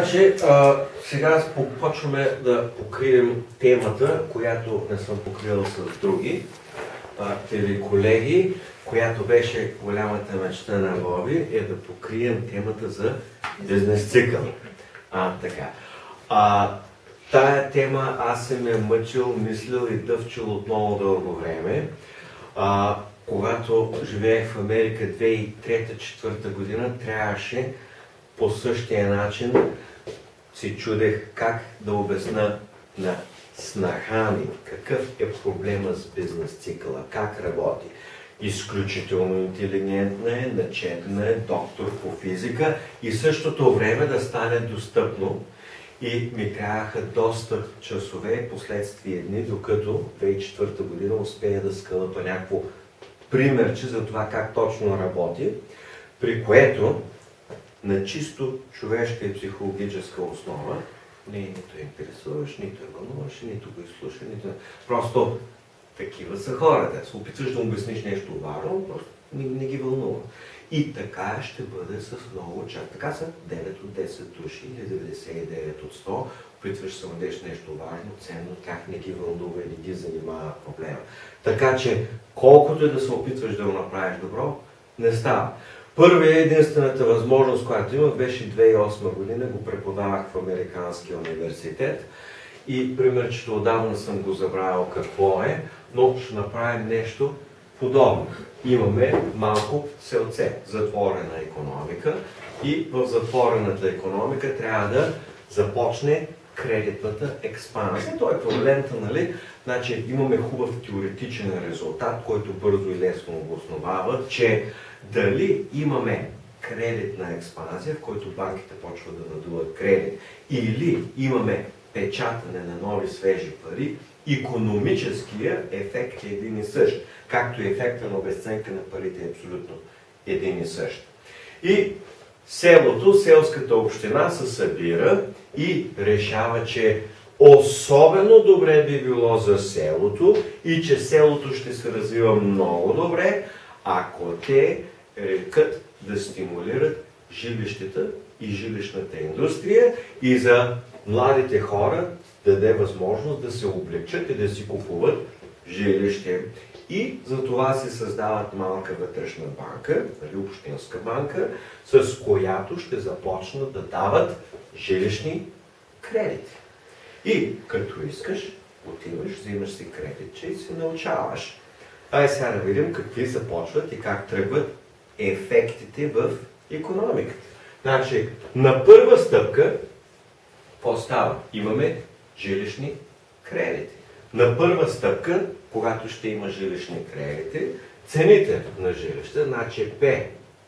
Значи, сега почваме да покрием темата, която не съм покрил с други колеги, която беше голямата мечта на Боби, е да покрием темата за бизнес цикъл. Така. Тая тема аз съм я мъчил, мислил и дъвчил от много дълго време. Когато живеех в Америка 2003-2004 година, трябваше по същия начин си чудех как да обясна на снаха ми какъв е проблема с бизнес цикъла, как работи. Изключително интелигентна е, начетна е, доктор по физика и същото време да стане достъпно. И ми трябваха доста часове, последствие дни, докато 2004 година успея да скълъпа някакво примерче за това как точно работи, при което на чисто човешка и психологическа основа не нито интересуваш, нито вълнуваш, нито го изслушаш, нито... Просто такива са хората. Се опитваш да обясниш нещо важно, просто не ги вълнува. И така ще бъде с много чак. Така са 9 от 10 души или 99 от 100. Опитваш се да дадеш нещо важно, ценно, тях не ги вълнува или ги занимава проблема. Така че, колкото и да се опитваш да го направиш добро, не става. Първа и единствената възможност, която имах, беше 2008 година, го преподавах в Американския университет и примерчето отдавна съм го забравил какво е, но ще направим нещо подобно. Имаме малко селце, затворена икономика и в затворената икономика трябва да започне кредитната експансия. Той е проблемта, нали? Значи имаме хубав теоретичен резултат, който бързо и лесно обосновава, че дали имаме кредитна експанзия, в който банките почват да надуват кредит, или имаме печатане на нови свежи пари, икономическия ефект е един и същ, както и ефекта на обесценка на парите е абсолютно един и същ. И селото, селската община се събира и решава, че особено добре би било за селото и че селото ще се развива много добре, ако те рекат да стимулират жилищата и жилищната индустрия и за младите хора да даде възможност да се облегчат и да си купуват жилище. И за това се създават малка вътрешна банка, нали, общинска банка, с която ще започнат да дават жилищни кредити. И като искаш, отиваш, взимаш си кредитче и се научаваш. Ай сега да видим какви започват и как тръгват ефектите в икономиката. Значи, на първа стъпка, какво става? Имаме жилищни кредити. На първа стъпка, когато ще има жилищни кредити, цените на жилища, значи П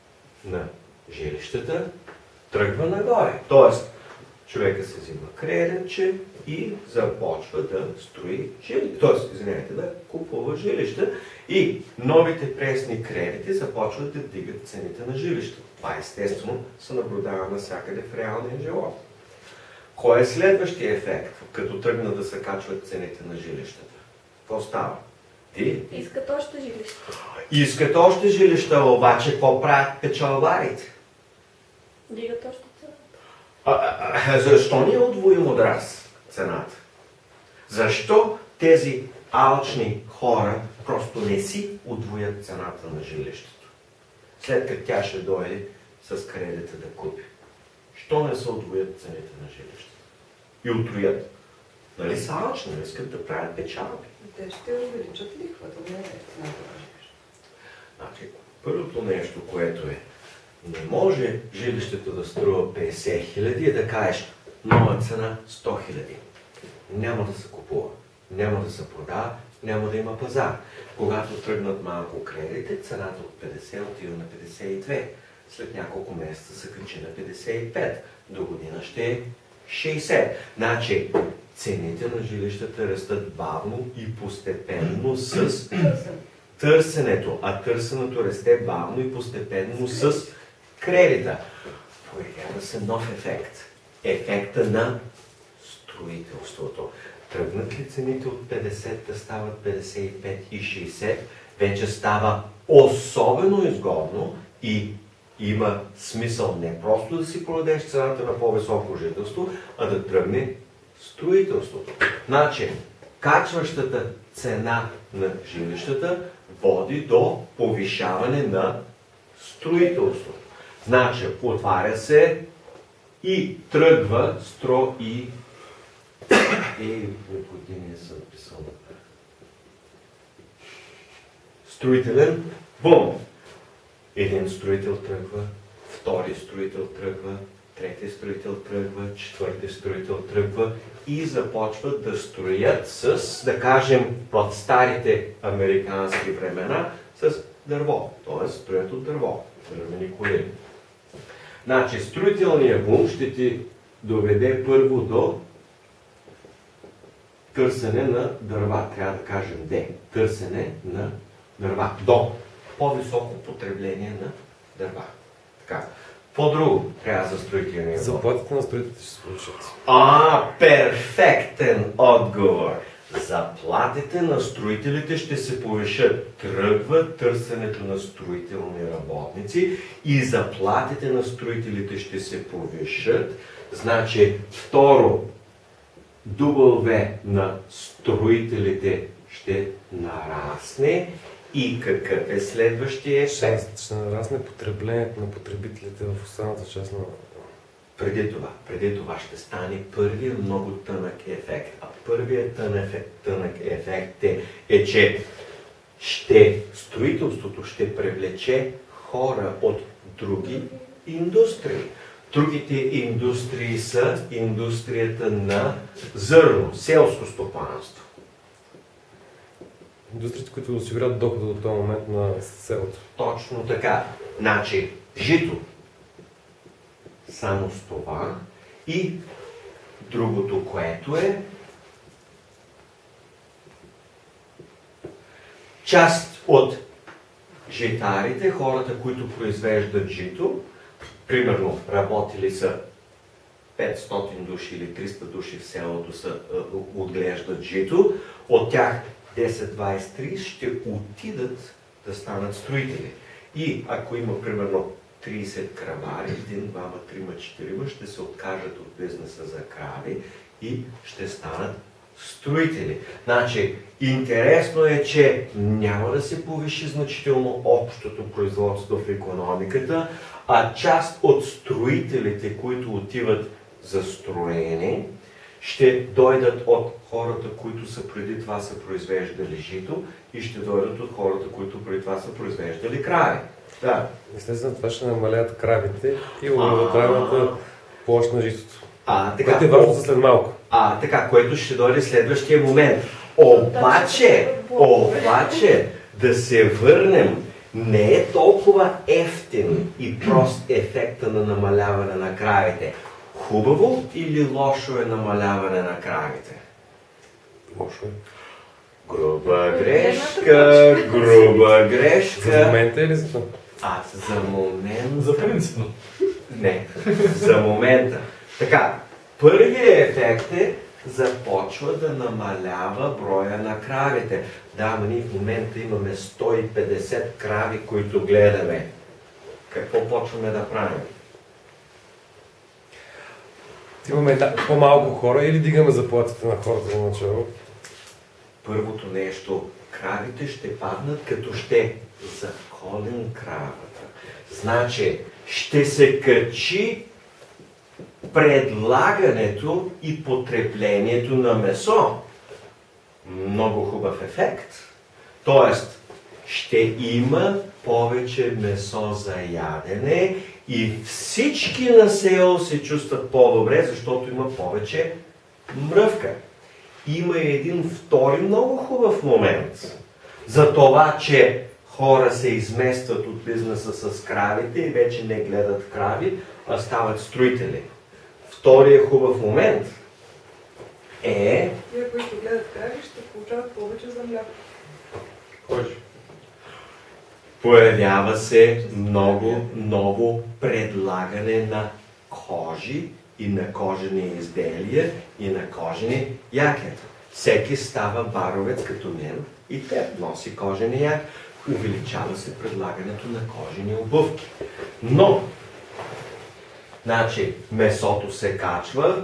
на жилищата, тръгва нагоре. Тоест, човека се взима кредитче и започва да строи жилища. Тоест, извинете, да купува жилища и новите пресни кредити започват да вдигат цените на жилища. Това естествено се наблюдава навсякъде в реалния живот. Кой е следващия ефект, като тръгна да се качват цените на жилищата? Какво става? Искат още жилища. Искат още жилища, обаче какво правят печалбарите? Дигат още цената. Защо ни е удвоим от раз цената? Защо тези алчни хора просто не си удвоят цената на жилището? След като тя ще дойде с кредита да купи. Що не се удвоят цените на жилището? И утроят. Нали са алчни, не искат да правят печалби? Те ще увеличат лихвата, не е цената на жилището. Значи, първото нещо, което е, не може жилището да струва 50 000 и да кажеш нова цена 100 000. Няма да се купува, няма да се продава, няма да има пазар. Когато тръгнат малко кредити, цената от 50 отива на 52. След няколко месеца се качи на 55. До година ще е 60. Значи, цените на жилищата растат бавно и постепенно с търсенето, а търсенето расте бавно и постепенно с кредита. Появява се нов ефект. Ефекта на строителството. Тръгнат ли цените от 50 да стават 55 и 60, вече става особено изгодно и има смисъл не просто да си продадеш цената на по-високо жителство, а да тръгне строителството. Значи, качващата цена на жилищата води до повишаване на строителството. Значи, отваря се и тръгва строителен бум. Един строител тръгва, втори строител тръгва, трети строител тръгва, четвърти строител тръгва и започват да строят с, да кажем, в старите американски времена, с дърво. Т.е. строят от дърво, дървени колени. Значи, строителният бум ще ти доведе първо до търсене на дърва, трябва да кажем де. Търсене на дърва. До по-високо потребление на дърва. Така. По-друго трябва за строителния бум. Заплатите на строителите ще се получат. Перфектен отговор! Заплатите на строителите ще се повишат. Тръгва търсенето на строителни работници и заплатите на строителите ще се повишат. Значи, второ, W на строителите ще нарасне. И какъв е следващия ефект? Ще нарасне потреблението на потребителите в останалата част на... Преди това ще стане първият много тънък ефект. А първият тънък ефект е, че строителството ще привлече хора от други индустрии. Другите индустрии са индустрията на зърно, селско стопанство. Индустриите, които осигурят дохода до този момент на селото. Точно така. Значи, жито. Само с това. И другото, което е част от житарите, хората, които произвеждат жито, примерно работили са 500 души или 300 души в селото отглеждат жито, от тях 10, 20, 30 ще отидат да станат строители. И ако има примерно 30 кравари, 1, 2, 3, 4 ще се откажат от бизнеса за крави и ще станат строители. Значи, интересно е, че няма да се повиши значително общото производство в икономиката, а част от строителите, които отиват за строене, ще дойдат от хората, които са преди това са произвеждали жито и ще дойдат от хората, които преди това са произвеждали крави. Да. Естествено, това ще намалят кравите и обработваемата площ на житото. Така, което е важно за след малко. Така, което ще дойде следващия момент. Обаче, да се върнем, не е толкова ефтин и прост ефекта на намаляване на кравите. Хубаво или лошо е намаляване на кравите? Лошо е. Груба грешка. За момента или за това? За момента. За принципно. Не, за момента. Така, първият ефект е започва да намалява броя на кравите. Да, ние в момента имаме 150 крави, които гледаме. Какво почваме да правим? Имаме по-малко хора или дигаме заплатите на хората за начало? Първото нещо, кравите ще паднат, като ще заколем кравата. Значи, ще се качи предлагането и потреблението на месо. Много хубав ефект. Тоест, ще има повече месо за ядене и всички на село се чувстват по-добре, защото има повече мръвка. Има един втори много хубав момент за това, че хора се изместват от бизнеса с кравите и вече не гледат крави, а стават строители. Вторият хубав момент е... Тия, които гледат крави, ще получават повече за мляко. Появява се много ново предлагане на кожи и на кожени изделия и на кожени якета. Всеки става баровец като мен и теб носи кожени якета. увеличава се предлагането на кожени обувки. Но, значи, месото се качва,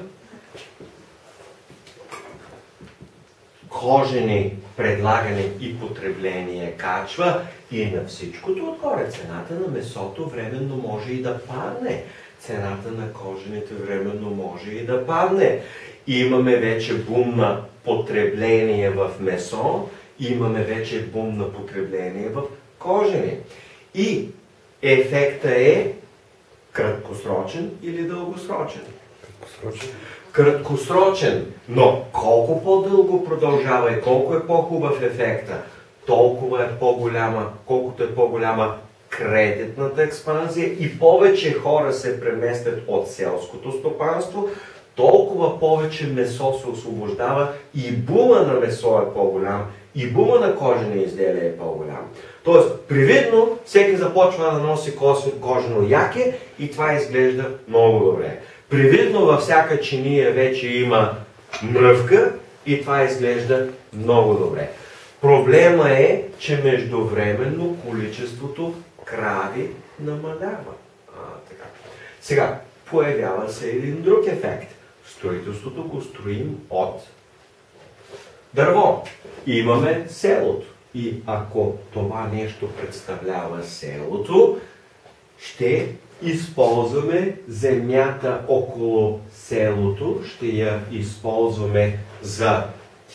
кожени предлагане и потребление качва и на всичкото отгоре цената на месото временно може и да падне. Цената на кожените временно може и да падне. Имаме вече бум на потребление в месо, имаме вече бум на потребление в кожени. И ефектът е краткосрочен или дългосрочен? Краткосрочен. Краткосрочен, но колко по-дълго продължава и колко е по-хубав ефекта, толкова е по-голяма, колкото е по-голяма кредитната експанзия и повече хора се преместят от селското стопанство, толкова повече месо се освобождава и бума на месо е по-голям, и бума на кожени изделия е по-голям. Тоест, привидно, всеки започва да носи кожено яке и това изглежда много добре. Привидно във всяка чиния вече има мръвка и това изглежда много добре. Проблема е, че междувременно количеството крави намалява. Така. Сега, появява се един друг ефект. Строителството го строим от дърво. Имаме селото. И ако това нещо представлява селото, ще използваме земята около селото, ще я използваме за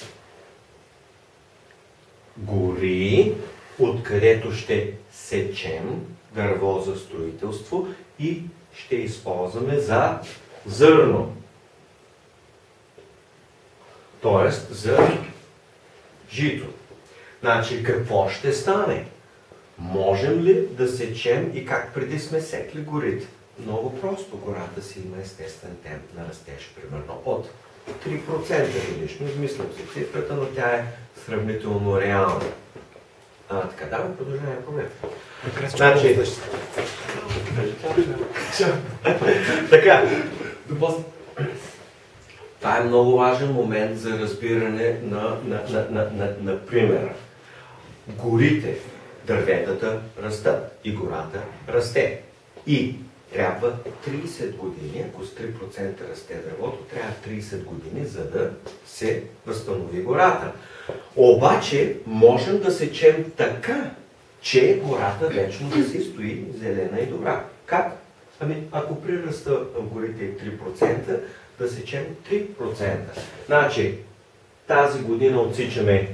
гори, откъдето ще сечем дърво за строителство и ще използваме за зърно. Тоест за жито. Значи какво ще стане? Можем ли да сечем и как преди сме секли горите? Много просто. Гората си има естествен темп на растеж, примерно от 3% годишно. Измислям си цифрата, но тя е сравнително реална. Така, давай продължаваме проблем. Значи... Така. Това е много важен момент за разбиране на примера. Горите, дърветата растат и гората расте. И трябва 30 години, ако с 3% расте дървото, трябва 30 години, за да се възстанови гората. Обаче, можем да сечем така, че гората вечно да си стои зелена и добра. Как? Ами, ако приръста в горите е 3%, да сечем 3%. Значи, тази година отсичаме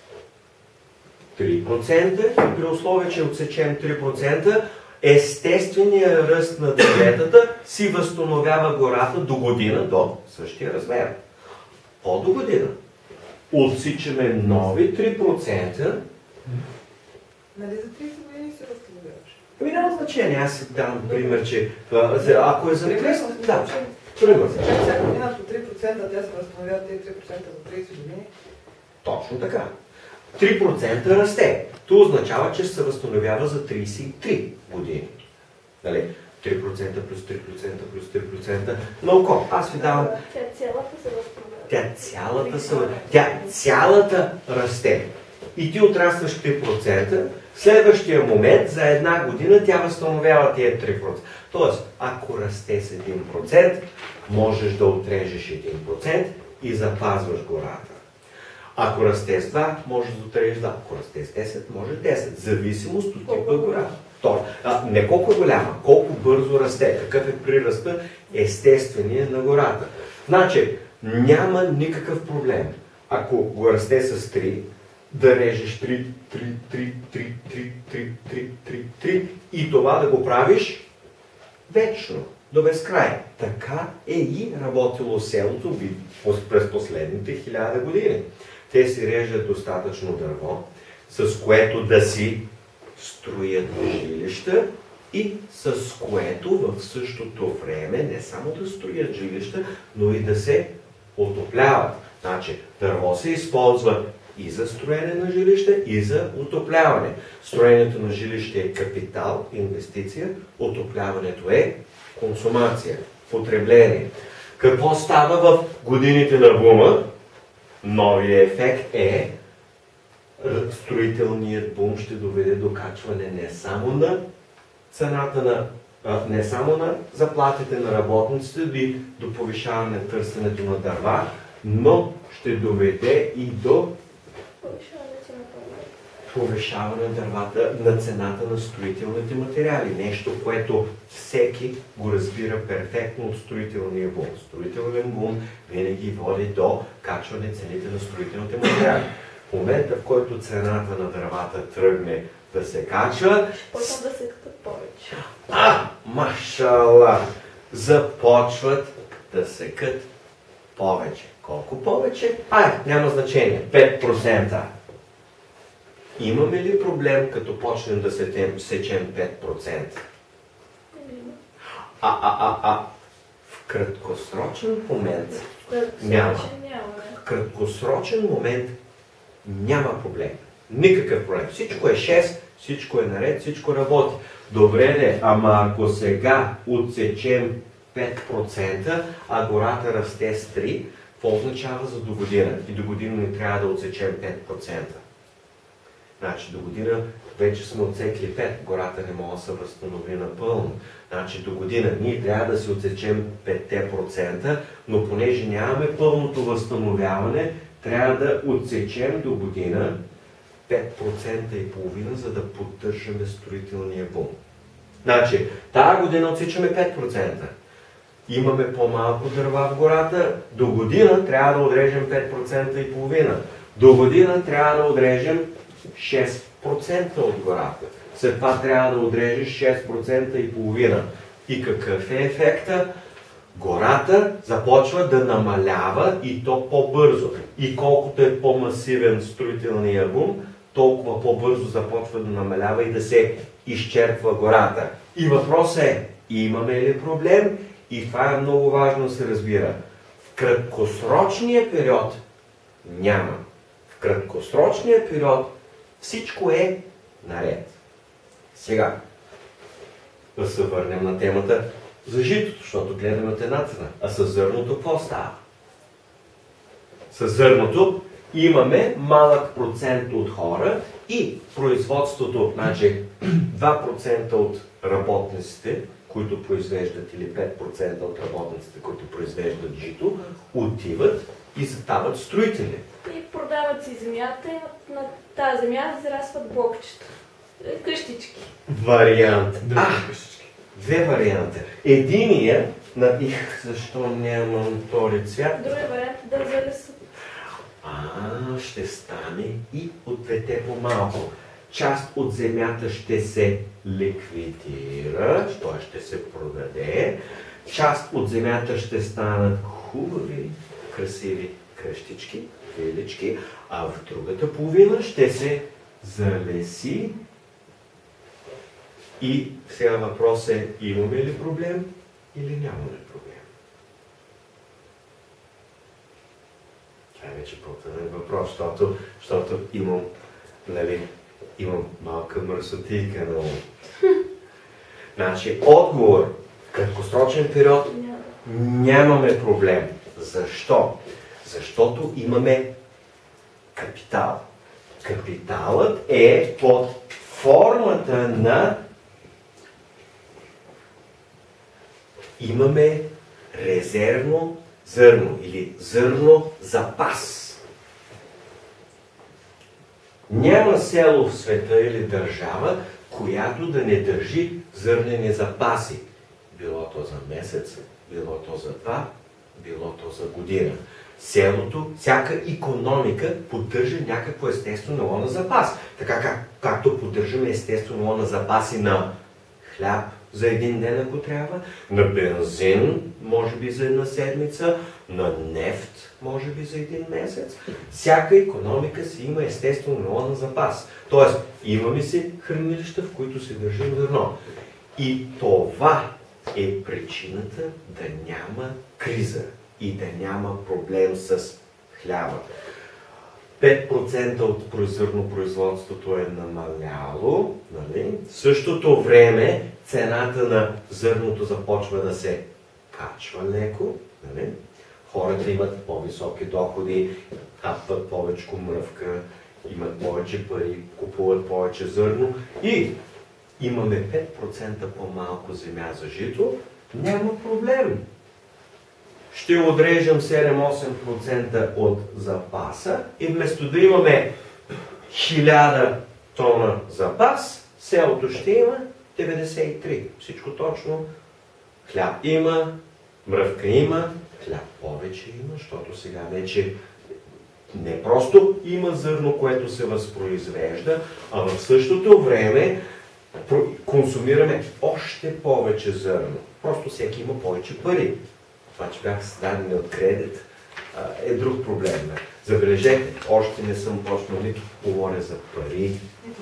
3% и при условие, че отсечем 3%, естественият ръст на дърветата си възстановява гората до година, до същия размер. До година. Отсичаме нови 3%. Нали за 30 години се възстановяваш? Ами няма значение. Аз дам пример, че ако е за 30, да. Пример. Всяка година по 3%, тя се възстановява тези 3% за 30 години. Точно така. 3% расте. Това означава, че се възстановява за 33 години. Нали? 3% плюс 3% плюс 3% на око. Аз ви давам... Тя цялата се възстановява. Тя цялата расте. И ти отрастваш 3%, в следващия момент, за една година, тя възстановява тия 3%. Тоест, ако расте с 1%, можеш да отрежеш 1% и запазваш гората. Ако расте с 2, можеш да отрежеш 2. Ако расте с 10, може 10. Зависимост от типа гора. Не колко е голяма, колко бързо расте, какъв е приръста естествения на гората. Значи, няма никакъв проблем. Ако го расте с 3, да режеш 3 и това да го правиш вечно, до безкрай. Така е и работило селото през последните 1000 години. Те си режат достатъчно дърво, с което да си строят жилища и с което в същото време не само да строят жилища, но и да се отопляват. Значи, дърво се използва и за строене на жилища, и за отопляване. Строенето на жилище е капитал, инвестиция, отопляването е консумация, потребление. Какво става в годините на бума? Новият ефект е строителният бум ще доведе до качване не само на цената на не само на заплатите на работниците, до повишаване на търсенето на дърва, но ще доведе и до повишаване на дървата, на цената на строителните материали. Нещо, което всеки го разбира перфектно от строителния бум. Строителен бум винаги води до качване цените на строителните материали. В момента, в който цената на дървата тръгне да се качва, почват да се катат повече. Машала! Започват да секат повече. Колко повече? Няма значение. 5%. Имаме ли проблем, като почнем да сечем 5%? В краткосрочен момент няма. В краткосрочен момент няма проблем. Никакъв проблем. Всичко е 6, всичко е наред, всичко работи. Добре, ама ако сега отсечем 5%, а гората расте с 3%, какво означава за до година? И до година ни трябва да отсечем 5%. Значи до година вече сме отсекли 5, гората не може да се възстанови напълно. Значи до година ние трябва да си отсечем 5%, но понеже нямаме пълното възстановяване, трябва да отсечем до година 5,5%, за да поддържаме строителния бум. Значи, тази година отсичаме 5%. Имаме по-малко дърва в гората, до година трябва да отрежем 5,5%. До година трябва да отрежем 6% от гората. След това трябва да отрежеш 6,5%. И какъв е ефекта? Гората започва да намалява и то по-бързо. И колкото е по-масивен строителния бум, толкова по-бързо започва да намалява и да се изчерпва гората. И въпросът е, имаме ли проблем? И това е много важно да се разбира. В краткосрочния период няма. В краткосрочния период всичко е наред. Сега, да се върнем на темата за житото, защото гледаме от една цена. А с зърното какво става? С зърното имаме малък процент от хора и производството, значи 2% от работниците, които произвеждат, или 5% от работниците, които произвеждат жито, отиват и стават строители. И продават си земята и на тази земя зарастват блокчета. Къщички. Вариант. Две варианта. Единия, защо нямам този цвят? Другия вариант е да залесат. Ще стане и от двете по-малко. Част от земята ще се ликвидира, т.е. ще се продаде. Част от земята ще станат хубави, красиви къщички, вилички, а в другата половина ще се залеси. И сега въпрос е, имаме ли проблем или нямаме проблем? Това е вече по-тънен въпрос, защото имам малка мърсотийка на ум. Значи, отговор, краткосрочен период, нямаме проблем. Защо? Защото имаме капитал. Капиталът е под формата на имаме резервно зърно или зърно запас. Няма село в света или държава, която да не държи зърнени запаси. Било то за месец, било то за 2, било то за година. Селото, всяка икономика поддържа някакво естествено ниво на запас. Така както поддържаме естествено ниво на запаси на хляб за един ден, ако трябва, на бензин, може би за една седмица, на нефт, може би за един месец. Всяка икономика си има естествено ниво на запас. Тоест, имаме си хранилища, в които се държим зърно. И това е причината да няма криза и да няма проблем с хляба. 5% от зърнопроизводството е намаляло. Нали? В същото време цената на зърното започва да се качва леко. Нали? Хората имат по-високи доходи, хапват повече мръвка имат повече пари, купуват повече зърно и имаме 5% по-малко земя за жито, няма проблем. Ще отрежем 7-8% от запаса и вместо да имаме 1000 тона запас, селото ще има 93. Всичко точно. Хляб има, мръвка има, хляб повече има, защото сега вече не просто има зърно, което се възпроизвежда, а в същото време консумираме още повече зърно. Просто всеки има повече пари. Това, че бях създадени от кредит, е друг проблем. Забележете, още не съм почнал нито говоря за пари,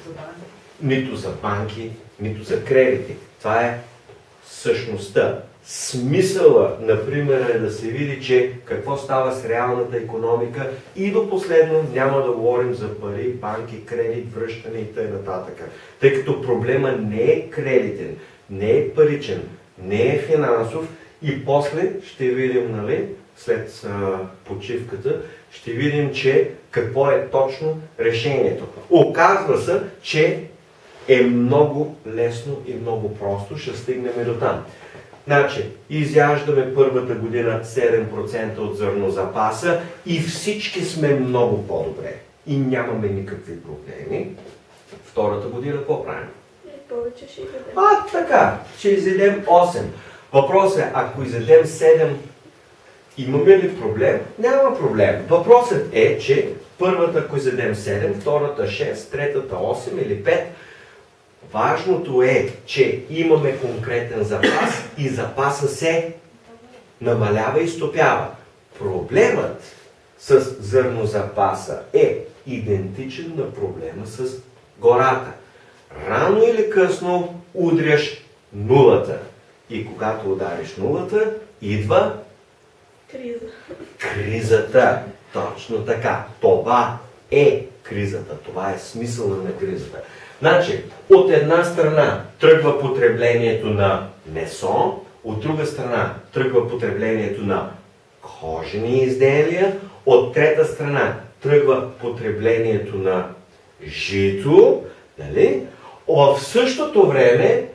нито за банки, нито за кредити. Това е същността. Смисъла, например, е да се види, че какво става с реалната икономика и до последно няма да говорим за пари, банки, кредит, връщане и т.н. Тъй като проблема не е кредитен, не е паричен, не е финансов и после ще видим, нали, след почивката, ще видим, че какво е точно решението. Оказва се, че е много лесно и много просто, ще стигнем до там. Значи, изяждаме първата година 7% от зърнозапаса и всички сме много по-добре. И нямаме никакви проблеми. Втората година какво правим? Повече ще изядем. Така, ще изядем 8. Въпросът е, ако изядем 7, имаме ли проблем? Няма проблем. Въпросът е, че първата, ако изядем 7, втората 6, третата 8 или 5, важното е, че имаме конкретен запас и запаса се намалява и стопява. Проблемът с зърнозапаса е идентичен на проблема с гората. Рано или късно удряш нулата. И когато удариш нулата, идва кризата. Точно така. Това е кризата. Това е смисъла на кризата. Значи, от една страна тръгва потреблението на месо, от друга страна тръгва потреблението на кожени изделия, от трета страна тръгва потреблението на жито, нали? В същото време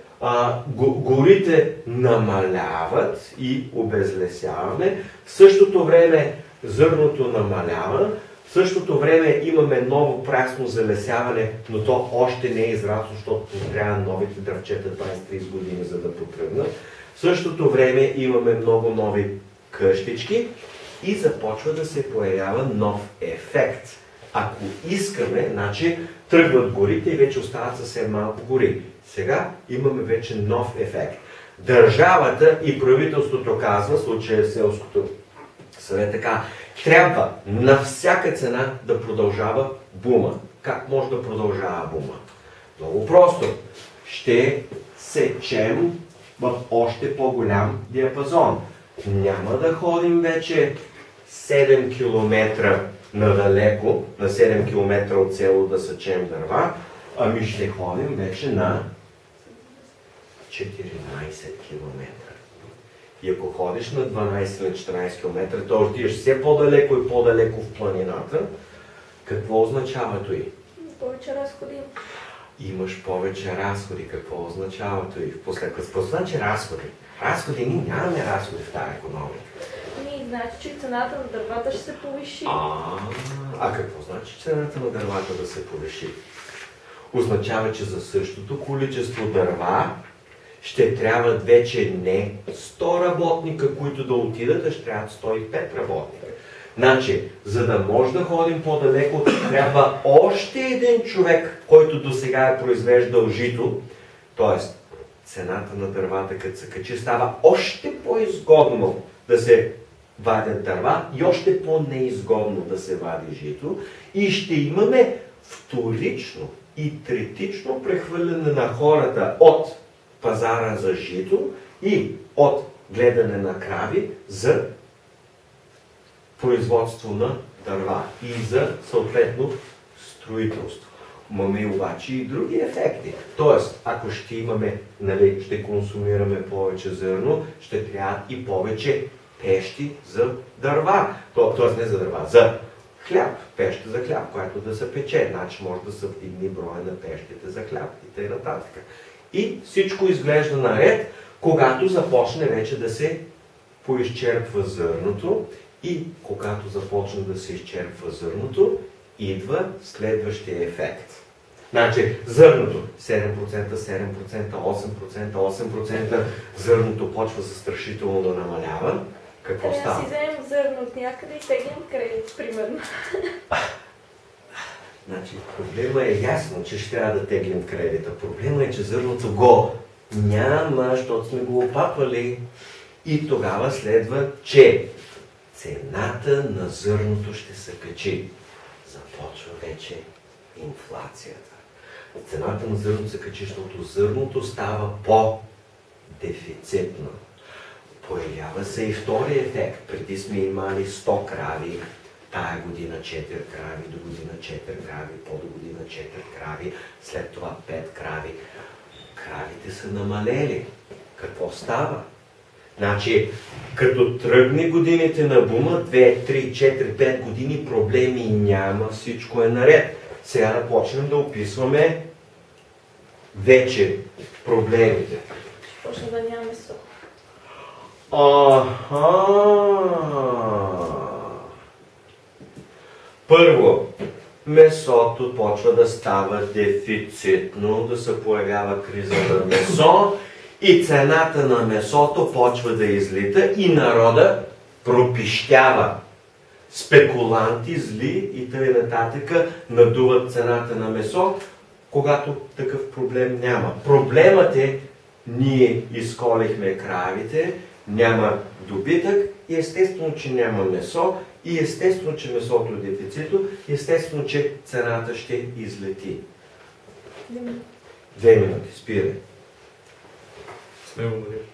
горите намаляват и обезлесяваме, в същото време зърното намалява, в същото време имаме ново прясно залесяване, но то още не е израсло, защото трябва новите дръвчета 20-30 години, за да потръгнат. В същото време имаме много нови къщички и започва да се появява нов ефект. Ако искаме, значи тръгват горите и вече остават съвсем малко гори. Сега имаме вече нов ефект. Държавата и правителството казва, в случая селското съвет така, трябва на всяка цена да продължава бума. Как може да продължава бума? Много просто. Ще сечем в още по-голям диапазон. Няма да ходим вече 7 км надалеко, на 7 км от село да сечем дърва, ами ще ходим вече на 14 км. И ако ходиш на 12 или 14 км, то отидеш все по-далеко и по-далеко в планината. Какво означава това? Повече разходи. Имаш повече разходи. Какво означава това? Какво значи разходи? Разходи, ние нямаме разходи в тази икономика. Значи, че цената на дървата ще се повиши. Какво значи цената на дървата да се повиши? Означава, че за същото количество дърва ще трябват вече не 100 работника, които да отидат, а ще трябват 105 работника. Значи, за да може да ходим по-далеко, трябва още един човек, който досега е произвеждал жито, т.е. цената на дървата, като се качи, става още по-изгодно да се вадят дърва и още по-неизгодно да се вади жито и ще имаме вторично и третично прехвърляне на хората от пазара за жито и от гледане на крави за производство на дърва и за съответно строителство. Имаме обаче и други ефекти. Тоест, ако ще имаме, нали, ще консумираме повече зърно, ще трябва и повече пещи за дърва. Тоест не за дърва, за хляб, пеща за хляб, която да се пече. Значи може да се вдигне броя на пещите за хляб и т.н. И всичко изглежда наред, когато започне вече да се поизчерпва зърното и когато започне да се изчерпва зърното, идва следващия ефект. Значи зърното 7%, 7%, 8%, 8%, зърното почва застрашително да намалява. Какво Трябва става? да си вземем зърно от някъде и теглим кредит, примерно. Значи, проблема е ясно, че ще трябва да теглим кредита. Проблема е, че зърното го няма, защото сме го опапали. И тогава следва, че цената на зърното ще се качи. Започва вече инфлацията. Цената на зърното се качи, защото зърното става по-дефицитно. Появява се и втори ефект. Преди сме имали 100 крави, тая година 4 крави, до година 4 крави, по-до година 4 крави, след това 5 крави. Кравите са намалели. Какво става? Значи, като тръгне годините на бума, 2, 3, 4, 5 години проблеми няма, всичко е наред. Сега да почнем да описваме вече проблемите. Ще почне да няма месо. Първо, месото почва да става дефицитно, да се появява криза на месо и цената на месото почва да излита и народа пропищява. Спекуланти, зли и т.н. надуват цената на месо, когато такъв проблем няма. Проблемът е, ние изколихме кравите, няма добитък и естествено, че няма месо и естествено, че месото е дефицитно и естествено, че цената ще излети. 2 минути, спирай. С него, нали?